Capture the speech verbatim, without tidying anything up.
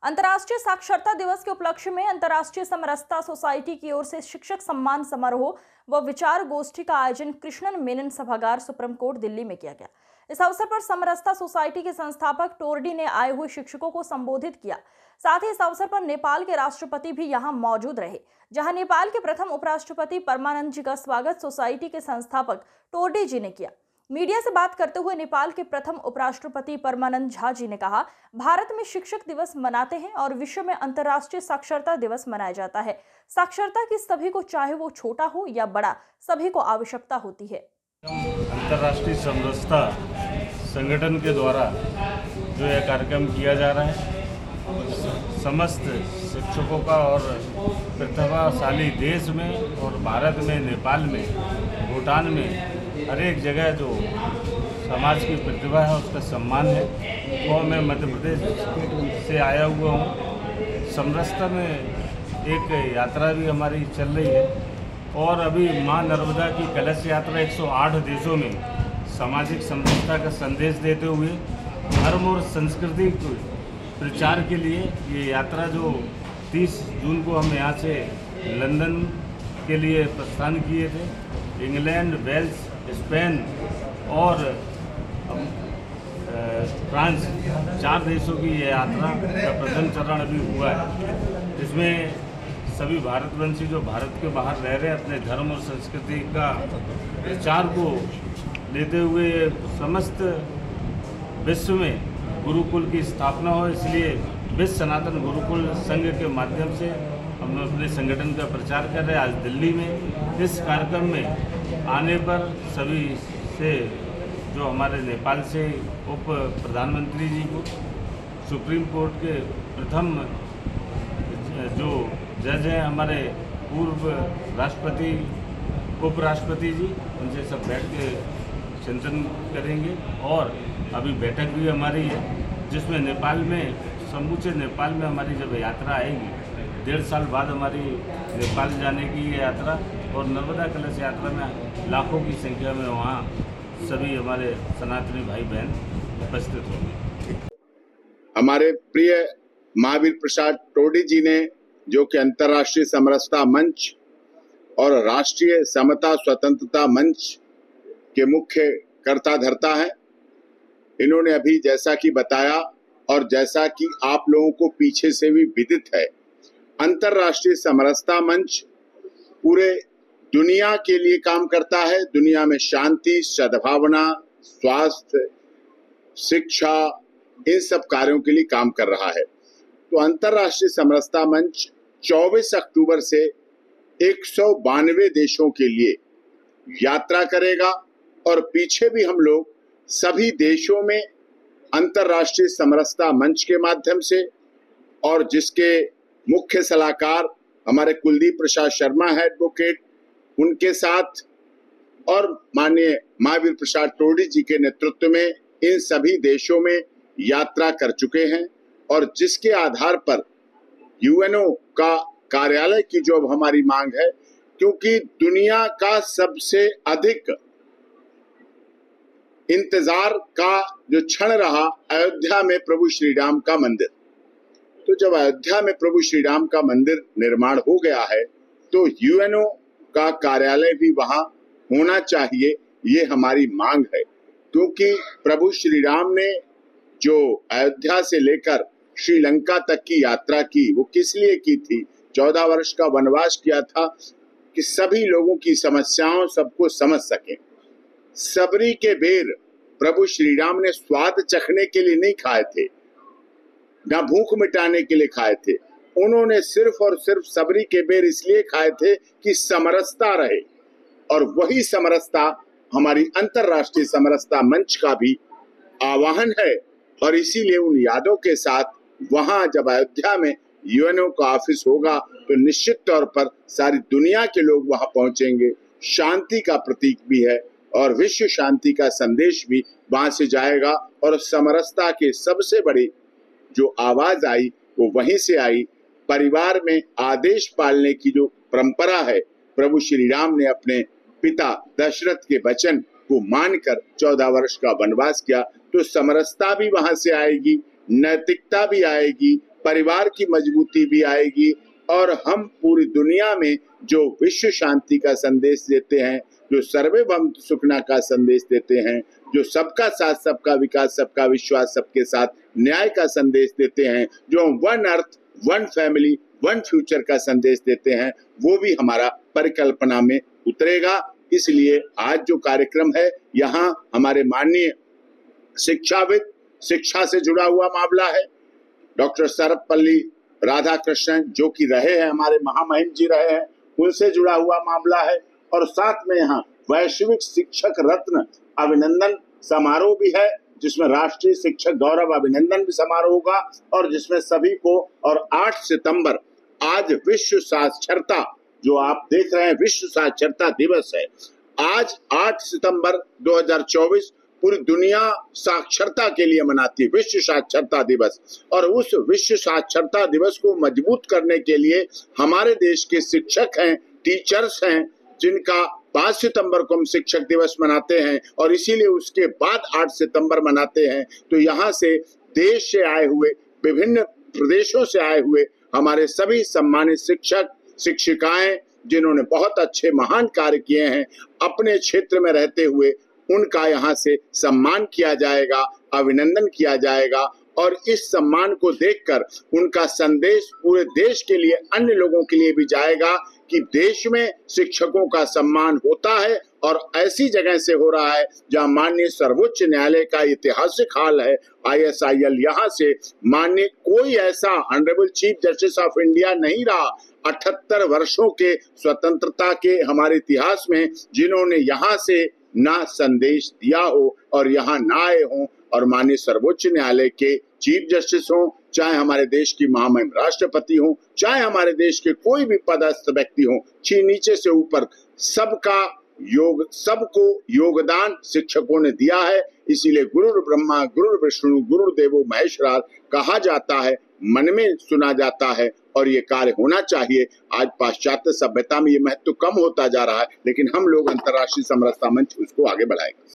अंतर्राष्ट्रीय साक्षरता दिवस के उपलक्ष्य में अंतर्राष्ट्रीय समरसता सोसाइटी की ओर से शिक्षक सम्मान समारोह व विचार गोष्ठी का आयोजन कृष्णन मेनन सभागार सुप्रीम कोर्ट दिल्ली में किया गया। इस अवसर पर समरसता सोसाइटी के संस्थापक टोरडी ने आए हुए शिक्षकों को संबोधित किया। साथ ही इस अवसर पर नेपाल के राष्ट्रपति भी यहां मौजूद रहे, जहां नेपाल के प्रथम उपराष्ट्रपति परमानंद जी का स्वागत सोसाइटी के संस्थापक टोरडी जी ने किया। मीडिया से बात करते हुए नेपाल के प्रथम उपराष्ट्रपति परमानंद झा जी ने कहा, भारत में शिक्षक दिवस मनाते हैं और विश्व में अंतर्राष्ट्रीय साक्षरता दिवस मनाया जाता है। साक्षरता की सभी को, चाहे वो छोटा हो या बड़ा, सभी को आवश्यकता होती है। अंतर्राष्ट्रीय समरसता संगठन के द्वारा जो यह कार्यक्रम किया जा रहा है, समस्त शिक्षकों का और प्रतिभाशाली देश में और भारत में, नेपाल में, भूटान में हर एक जगह जो समाज की प्रतिभा है उसका सम्मान है। वो मैं मध्य प्रदेश से आया हुआ हूँ। समरसता में एक यात्रा भी हमारी चल रही है और अभी माँ नर्मदा की कलश यात्रा एक सौ आठ देशों में सामाजिक समरसता का संदेश देते हुए धर्म और संस्कृति के प्रचार के लिए ये यात्रा जो तीस जून को हम यहाँ से लंदन के लिए प्रस्थान किए थे, इंग्लैंड, वेल्स, स्पेन और फ्रांस, चार देशों की ये यात्रा का प्रथम चरण अभी हुआ है। इसमें सभी भारतवंशी जो भारत के बाहर रह रहे अपने धर्म और संस्कृति का प्रचार को लेते हुए समस्त विश्व में गुरुकुल की स्थापना हो, इसलिए विश्व सनातन गुरुकुल संघ के माध्यम से हम अपने संगठन का प्रचार कर रहे हैं। आज दिल्ली में इस कार्यक्रम में आने पर सभी से जो हमारे नेपाल से उप प्रधानमंत्री जी को, सुप्रीम कोर्ट के प्रथम जो जज हैं हमारे पूर्व राष्ट्रपति, उपराष्ट्रपति जी, उनसे सब बैठ के चिंतन करेंगे। और अभी बैठक भी हमारी है जिसमें नेपाल में, समूचे नेपाल में हमारी जब यात्रा आएगी, डेढ़ साल बाद हमारी नेपाल जाने की ये यात्रा और नर्मदा कलश यात्रा में लाखों की संख्या में वहाँ सभी हमारे सनातनी भाई बहन उपस्थित होंगे। हमारे प्रिय महावीर प्रसाद टोरडी जी ने, जो कि अंतर्राष्ट्रीय समरसता मंच और राष्ट्रीय समता स्वतंत्रता मंच के मुख्य कर्ता धर्ता है, इन्होंने अभी जैसा कि बताया और जैसा कि आप लोगों को पीछे से भी विदित है, अंतर्राष्ट्रीय समरसता मंच पूरे दुनिया के लिए काम करता है। दुनिया में शांति, सद्भावना, स्वास्थ्य, शिक्षा, इन सब कार्यों के लिए काम कर रहा है। तो अंतर्राष्ट्रीय समरसता मंच चौबीस अक्टूबर से एक सौ बानवे देशों के लिए यात्रा करेगा और पीछे भी हम लोग सभी देशों में अंतर्राष्ट्रीय समरसता मंच के माध्यम से, और जिसके मुख्य सलाहकार हमारे कुलदीप प्रसाद शर्मा है एडवोकेट, उनके साथ और माननीय महावीर प्रसाद टोरडी जी के नेतृत्व में इन सभी देशों में यात्रा कर चुके हैं। और जिसके आधार पर यूएनओ का कार्यालय की जो अब हमारी मांग है, क्योंकि दुनिया का सबसे अधिक इंतजार का जो क्षण रहा अयोध्या में प्रभु श्री राम का मंदिर, तो जब अयोध्या में प्रभु श्री राम का मंदिर निर्माण हो गया है तो यूएनओ का कार्यालय भी वहां होना चाहिए, ये हमारी मांग है। क्योंकि प्रभु श्री राम ने जो अयोध्या से लेकर श्रीलंका तक की यात्रा की, वो किस लिए की थी? चौदह वर्ष का वनवास किया था कि सभी लोगों की समस्याओं सबको समझ सके। सबरी के बेर प्रभु श्री राम ने स्वाद चखने के लिए नहीं खाए थे, ना भूख मिटाने के लिए खाए थे। उन्होंने सिर्फ और सिर्फ सबरी के बेर इसलिए खाए थे कि समरसता रहे, और वही समरसता हमारी अंतर्राष्ट्रीय समरसता मंच का भी आह्वान है। और इसीलिए उन यादों के साथ वहां जब अयोध्या में यूएनओ का ऑफिस होगा तो निश्चित तौर पर सारी दुनिया के लोग वहां पहुंचेंगे। शांति का प्रतीक भी है और विश्व शांति का संदेश भी वहां से जाएगा। और समरसता के सबसे बड़ी जो आवाज आई वो वहीं से आई। परिवार में आदेश पालने की जो परंपरा है, प्रभु श्री राम ने अपने पिता दशरथ के वचन को मानकर चौदह वर्ष का वनवास किया, तो समरसता भी वहां से आएगी, नैतिकता भी आएगी परिवार की मजबूती भी आएगी और हम पूरी दुनिया में जो विश्व शांति का संदेश देते हैं, जो सर्वे भवन्तु सुखिनः का संदेश देते हैं, जो सबका साथ सबका विकास सबका विश्वास सबके साथ न्याय का संदेश देते हैं, जो one earth one family one future का संदेश देते हैं, वो भी हमारा परिकल्पना में उतरेगा। इसलिए आज जो कार्यक्रम है, यहाँ हमारे माननीय शिक्षाविद, शिक्षा से जुड़ा हुआ मामला है, डॉक्टर सर्वपल्ली राधाकृष्णन जो कि रहे हैं, हमारे महामहिम जी रहे हैं, उनसे जुड़ा हुआ मामला है और साथ में यहाँ वैश्विक शिक्षक रत्न अभिनंदन समारोह भी है, जिसमें राष्ट्रीय शिक्षक गौरव अभिनंदन भी समारोह होगा और जिसमें सभी को, और आठ सितंबर आज विश्व साक्षरता, जो आप देख रहे हैं विश्व साक्षरता दिवस है, आज आठ सितंबर दो हज़ार चौबीस पूरी दुनिया साक्षरता के लिए मनाती है, विश्व साक्षरता दिवस। और उस विश्व साक्षरता दिवस को मजबूत करने के लिए हमारे देश के शिक्षक हैं, टीचर्स हैं, जिनका पाँच सितंबर को हम शिक्षक दिवस मनाते हैं और इसीलिए उसके बाद आठ सितंबर मनाते हैं। तो यहाँ से देश से आए हुए, विभिन्न प्रदेशों से आए हुए हमारे सभी सम्मानित शिक्षक शिक्षिकाएं, जिन्होंने बहुत अच्छे महान कार्य किए हैं अपने क्षेत्र में रहते हुए, उनका यहाँ से सम्मान किया जाएगा, अभिनंदन किया जाएगा और इस सम्मान को देखकर उनका संदेश पूरे देश के लिए, अन्य लोगों के लिए भी जाएगा कि देश में शिक्षकों का सम्मान होता है और ऐसी जगह से हो रहा है जहां माननीय सर्वोच्च न्यायालय का ऐतिहासिक हाल है, आई एस आई एल, यहाँ से माननीय कोई ऐसा honourable chief justice of India नहीं रहा अठहत्तर वर्षों के स्वतंत्रता के हमारे इतिहास में, जिन्होंने यहाँ से ना संदेश दिया हो और यहाँ ना आए हों। और माननीय सर्वोच्च न्यायालय के चीफ जस्टिस हों, चाहे हमारे देश की महामहिम राष्ट्रपति हों, चाहे हमारे देश के कोई भी पदस्थ व्यक्ति हों, नीचे से ऊपर सबका योग, सबको योगदान शिक्षकों ने दिया है। इसीलिए गुरु ब्रह्मा गुरु विष्णु गुरुदेवो महेश्वरा कहा जाता है, मन में सुना जाता है और ये कार्य होना चाहिए। आज पाश्चात्य सभ्यता में ये महत्व कम होता जा रहा है, लेकिन हम लोग अंतर्राष्ट्रीय समरसता मंच उसको आगे बढ़ाएंगे।